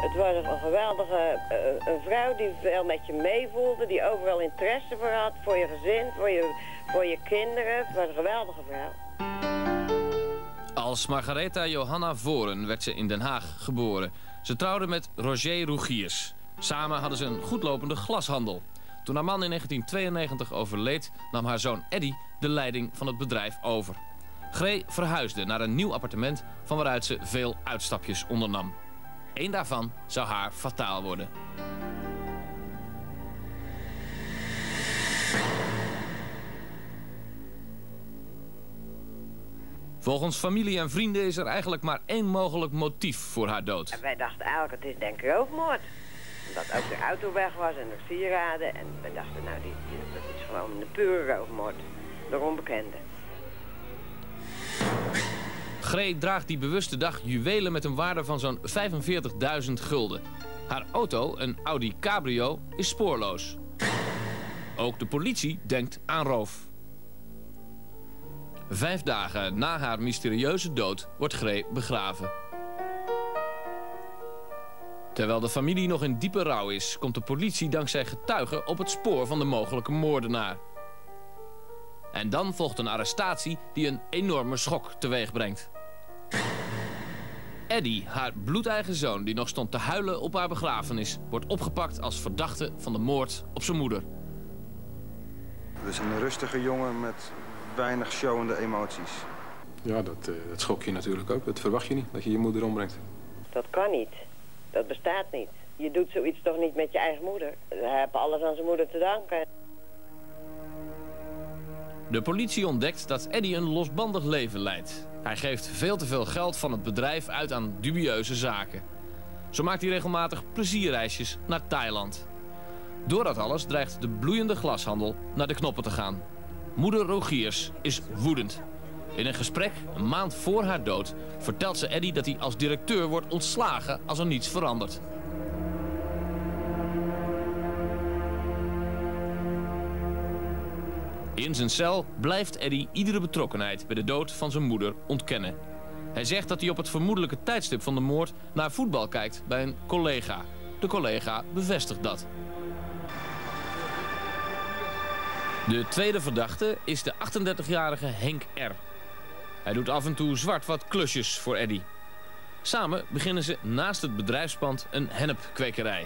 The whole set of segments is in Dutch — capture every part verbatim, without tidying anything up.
Het was een geweldige uh, een vrouw die veel met je meevoelde, die overal interesse voor had, voor je gezin, voor je, voor je kinderen. Het was een geweldige vrouw. Als Margaretha Johanna Voren werd ze in Den Haag geboren. Ze trouwde met Roger Rogiers. Samen hadden ze een goedlopende glashandel. Toen haar man in negentien tweeënnegentig overleed, nam haar zoon Eddy de leiding van het bedrijf over. Gree verhuisde naar een nieuw appartement van waaruit ze veel uitstapjes ondernam. Eén daarvan zou haar fataal worden. Volgens familie en vrienden is er eigenlijk maar één mogelijk motief voor haar dood. En wij dachten eigenlijk, het is denk ik roofmoord. Omdat ook de auto weg was en de sieraden. En we dachten, nou, die, die, dat is gewoon een pure roofmoord. Door onbekenden. Gree draagt die bewuste dag juwelen met een waarde van zo'n vijfenveertigduizend gulden. Haar auto, een Audi Cabrio, is spoorloos. Ook de politie denkt aan roof. Vijf dagen na haar mysterieuze dood wordt Gree begraven. Terwijl de familie nog in diepe rouw is, komt de politie dankzij getuigen op het spoor van de mogelijke moordenaar. En dan volgt een arrestatie die een enorme schok teweeg brengt. Eddy, haar bloedeigen zoon die nog stond te huilen op haar begrafenis, wordt opgepakt als verdachte van de moord op zijn moeder. We zijn een rustige jongen met weinig showende emoties. Ja, dat, uh, dat schok je natuurlijk ook. Dat verwacht je niet, dat je je moeder ombrengt. Dat kan niet. Dat bestaat niet. Je doet zoiets toch niet met je eigen moeder. Hij heeft alles aan zijn moeder te danken. De politie ontdekt dat Eddy een losbandig leven leidt. Hij geeft veel te veel geld van het bedrijf uit aan dubieuze zaken. Zo maakt hij regelmatig plezierreisjes naar Thailand. Door dat alles dreigt de bloeiende glashandel naar de knoppen te gaan. Moeder Rogiers is woedend. In een gesprek, een maand voor haar dood, vertelt ze Eddy dat hij als directeur wordt ontslagen als er niets verandert. In zijn cel blijft Eddy iedere betrokkenheid bij de dood van zijn moeder ontkennen. Hij zegt dat hij op het vermoedelijke tijdstip van de moord naar voetbal kijkt bij een collega. De collega bevestigt dat. De tweede verdachte is de achtendertigjarige Henk R. Hij doet af en toe zwart wat klusjes voor Eddy. Samen beginnen ze naast het bedrijfspand een hennepkwekerij.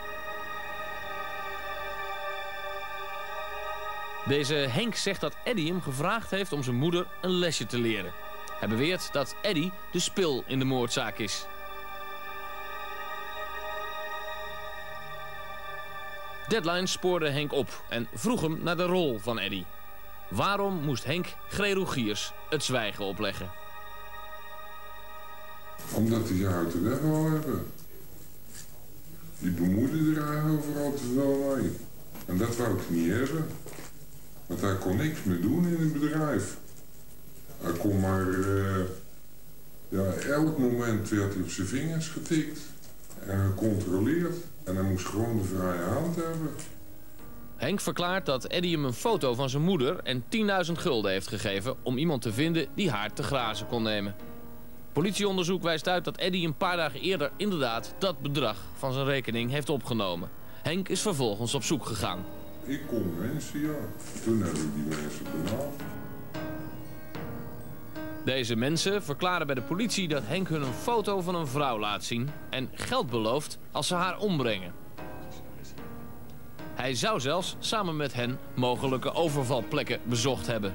Deze Henk zegt dat Eddy hem gevraagd heeft om zijn moeder een lesje te leren. Hij beweert dat Eddy de spil in de moordzaak is. Deadline spoorde Henk op en vroeg hem naar de rol van Eddy. Waarom moest Henk Gree Rogiers het zwijgen opleggen? Omdat hij jou te weg wil hebben. Die bemoeide er eigenlijk overal te veel mee. En dat wou ik niet hebben. Want hij kon niks meer doen in het bedrijf. Hij kon maar... Uh, ja, elk moment werd hij op zijn vingers getikt. En gecontroleerd. En hij moest gewoon de vrije hand hebben. Henk verklaart dat Eddy hem een foto van zijn moeder en tienduizend gulden heeft gegeven om iemand te vinden die haar te grazen kon nemen. Politieonderzoek wijst uit dat Eddy een paar dagen eerder inderdaad dat bedrag van zijn rekening heeft opgenomen. Henk is vervolgens op zoek gegaan. Ik kon mensen, ja. Toen heb ik die mensen benaderd. Deze mensen verklaren bij de politie dat Henk hun een foto van een vrouw laat zien en geld belooft als ze haar ombrengen. Hij zou zelfs samen met hen mogelijke overvalplekken bezocht hebben.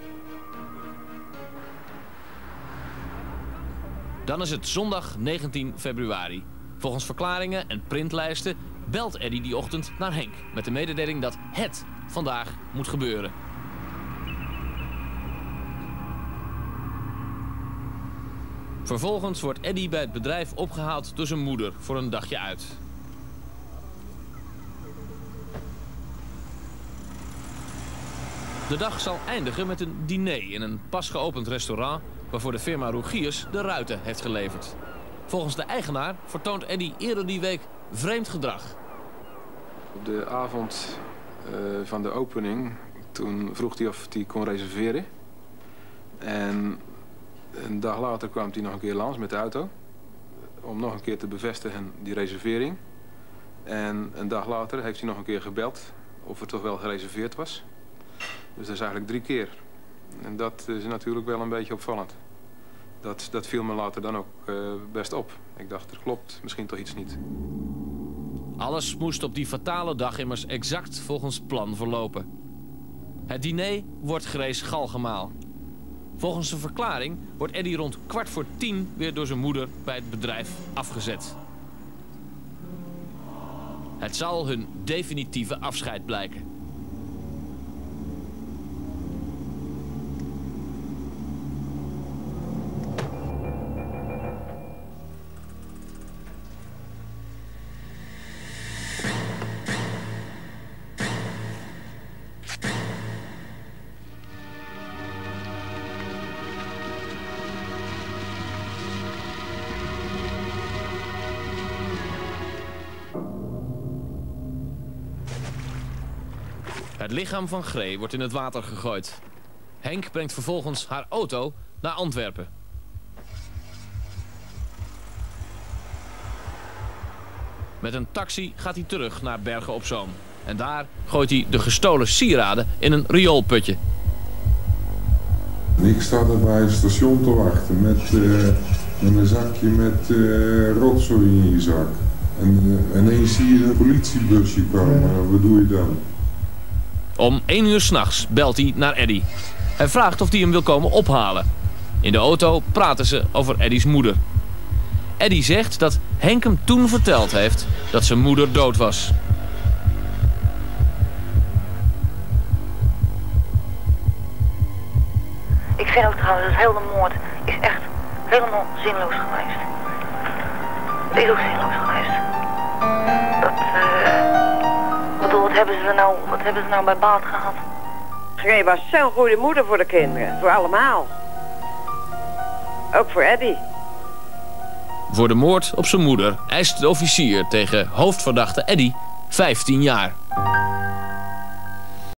Dan is het zondag negentien februari. Volgens verklaringen en printlijsten belt Eddy die ochtend naar Henk met de mededeling dat het vandaag moet gebeuren. Vervolgens wordt Eddy bij het bedrijf opgehaald door zijn moeder voor een dagje uit. De dag zal eindigen met een diner in een pas geopend restaurant waarvoor de firma Rogiers de ruiten heeft geleverd. Volgens de eigenaar vertoont Eddy eerder die week vreemd gedrag. Op de avond uh, van de opening, toen vroeg hij of hij kon reserveren. En een dag later kwam hij nog een keer langs met de auto. om nog een keer te bevestigen die reservering. En een dag later heeft hij nog een keer gebeld of er toch wel gereserveerd was. Dus dat is eigenlijk drie keer. En dat is natuurlijk wel een beetje opvallend. Dat, dat viel me later dan ook uh, best op. Ik dacht, er klopt misschien toch iets niet. Alles moest op die fatale dag immers exact volgens plan verlopen. Het diner wordt Grace galgemaal. Volgens zijn verklaring wordt Eddie rond kwart voor tien weer door zijn moeder bij het bedrijf afgezet. Het zal hun definitieve afscheid blijken. Het lichaam van Gree wordt in het water gegooid. Henk brengt vervolgens haar auto naar Antwerpen. Met een taxi gaat hij terug naar Bergen op Zoom. En daar gooit hij de gestolen sieraden in een rioolputje. Ik sta er bij het station te wachten met, uh, met een zakje met uh, rotzooi in je zak. En uh, ineens zie je een politiebusje komen. Wat doe je dan? Om één uur 's nachts belt hij naar Eddie. Hij vraagt of hij hem wil komen ophalen. In de auto praten ze over Eddie's moeder. Eddie zegt dat Henk hem toen verteld heeft dat zijn moeder dood was. Ik vind ook trouwens, dat hele moord is echt helemaal zinloos geweest. Het is ook zinloos geweest. Dat, uh, bedoel, wat hebben ze er nou, wat hebben ze nou bij baat gehad? Gree was zo'n goede moeder voor de kinderen, voor allemaal. Ook voor Eddie. Voor de moord op zijn moeder eist de officier tegen hoofdverdachte Eddie vijftien jaar.